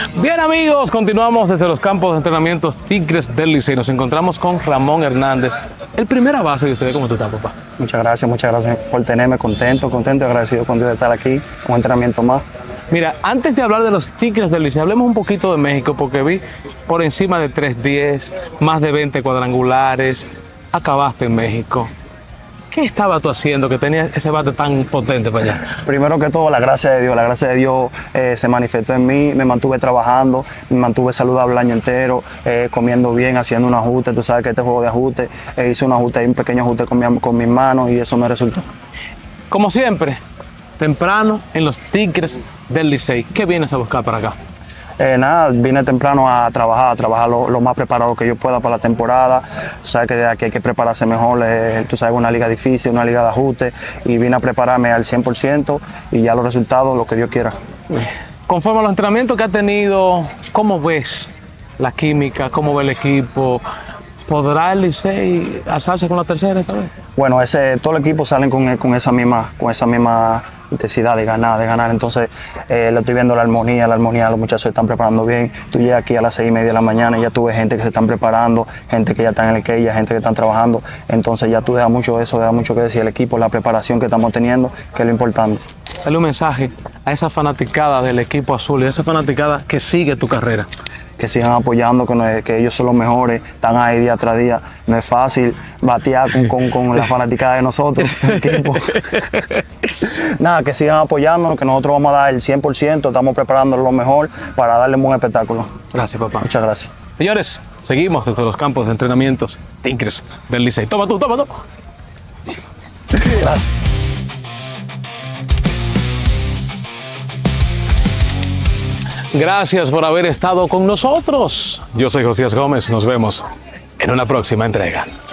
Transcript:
Bien amigos, continuamos desde los campos de entrenamientos Tigres del Licey. Nos encontramos con Ramón Hernández, el primera base de ustedes. ¿Cómo tú estás, papá? Muchas gracias por tenerme contento y agradecido con Dios de estar aquí, un entrenamiento más. Mira, antes de hablar de los Tigres del Licey, hablemos un poquito de México, porque vi por encima de 310, más de 20 cuadrangulares, acabaste en México. ¿Qué estabas tú haciendo que tenías ese bate tan potente para allá? Primero que todo, la gracia de Dios se manifestó en mí, me mantuve trabajando, me mantuve saludable el año entero, comiendo bien, haciendo un ajuste. Tú sabes que este juego de ajuste, hice un pequeño ajuste con mis manos y eso me resultó. Como siempre, temprano en los Tigres del Licey. ¿Qué vienes a buscar para acá? Nada, vine temprano a trabajar lo más preparado que yo pueda para la temporada. Tú sabes que aquí hay que prepararse mejor, tú sabes, una liga difícil, una liga de ajuste, y vine a prepararme al 100% y ya los resultados, lo que Dios quiera. Conforme a los entrenamientos que has tenido, ¿cómo ves la química? ¿Cómo ve el equipo? ¿Podrá el Licey alzarse con la tercera esta vez? Bueno, todo el equipo salen con esa misma intensidad de ganar. Entonces, le estoy viendo la armonía, los muchachos se están preparando bien. Tú llegas aquí a las 6:30 de la mañana y ya tú ves gente que se están preparando, gente que ya está en el quilla, gente que están trabajando. Entonces, ya tú dejas mucho que decir el equipo, la preparación que estamos teniendo, que es lo importante. Dale un mensaje a esa fanaticada del equipo azul y a esa fanaticada que sigue tu carrera. Que sigan apoyando, que ellos son los mejores, están ahí día tras día. No es fácil batear con la fanaticada de nosotros, el equipo. Nada, que sigan apoyándonos, que nosotros vamos a dar el 100%, estamos preparando lo mejor para darle un buen espectáculo. Gracias, papá. Muchas gracias. Señores, seguimos desde los campos de entrenamientos Tigres del Licey. Toma tú. Gracias. Gracias por haber estado con nosotros. Yo soy Josías Gómez. Nos vemos en una próxima entrega.